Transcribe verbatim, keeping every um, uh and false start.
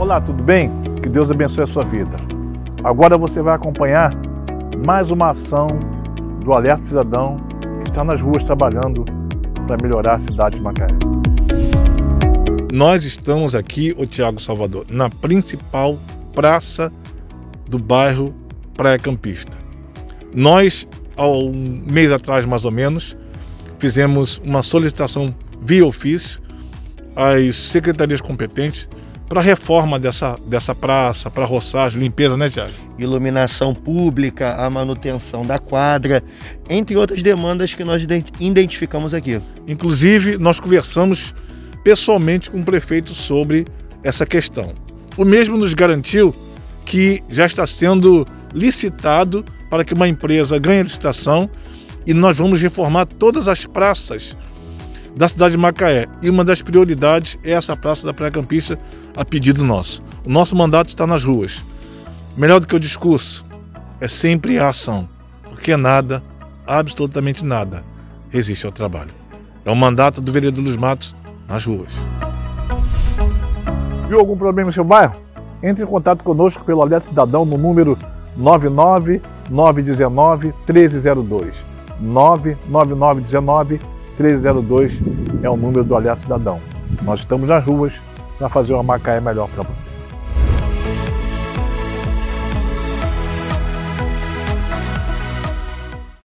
Olá, tudo bem? Que Deus abençoe a sua vida. Agora você vai acompanhar mais uma ação do Alerta Cidadão que está nas ruas trabalhando para melhorar a cidade de Macaé. Nós estamos aqui, ô Tiago Salvador, na principal praça do bairro Praia Campista. Nós, há um mês atrás mais ou menos, fizemos uma solicitação via ofício às secretarias competentes para a reforma dessa, dessa praça, para roçagem, limpeza, né, Tiago? Iluminação pública, a manutenção da quadra, entre outras demandas que nós identificamos aqui. Inclusive, nós conversamos pessoalmente com o prefeito sobre essa questão. O mesmo nos garantiu que já está sendo licitado para que uma empresa ganhe a licitação e nós vamos reformar todas as praças da cidade de Macaé. E uma das prioridades é essa praça da Praia Campista, a pedido nosso. O nosso mandato está nas ruas. Melhor do que o discurso é sempre a ação, porque nada, absolutamente nada, resiste ao trabalho. É o mandato do vereador Luiz Matos nas ruas. Viu algum problema no seu bairro? Entre em contato conosco pelo Alerta Cidadão no número nove nove nove um nove, um três zero dois. nove nove nove um nove, um três zero dois é o número do Alerta Cidadão. Nós estamos nas ruas para fazer uma Macaé melhor para você.